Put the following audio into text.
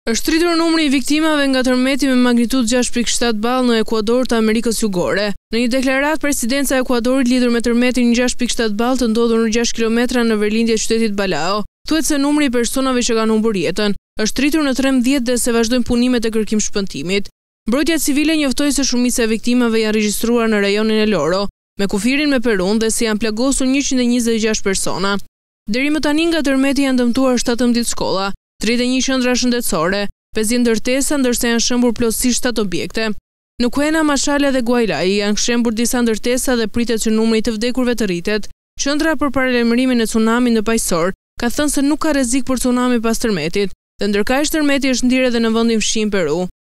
Është rritur numri i viktimave nga tërmeti me magnitudë 6.7 ball në Ekuador të Amerikës Jugore. Në një deklaratë, presidenca e Ekuadorit lidhur me tërmetin 6.7 ball të ndodhur në 6 kilometra në verlindje të qytetit Balao, thuhet se numri i personave që kanë humbur jetën është rritur në 13 dhe se vazhdojnë punimet e kërkim shpëtimit. Mbrojtja civile njoftoi se shumica e viktimave janë regjistruar në rajonin e Loro, me kufirin me Perun dhe se janë plagosur 126 persona. Deri më tani nga tërmeti janë dëmtuar 17 shkolla, 31 qendra shëndetësore, 50 ndërtesa, ndërsa janë shembur plotësisht 7 objekte. Në Kuena, Mashala dhe Guaylai janë shembur disa ndërtesa dhe pritet që numri i të vdekurve të rritet. Qendra për paralajmërimin e tsunamit në Pajsor ka thënë se nuk ka rrezik për tsunami pas tërmetit, dhe ndërkaq tërmeti është ndjerë edhe në vendin fshin Peru.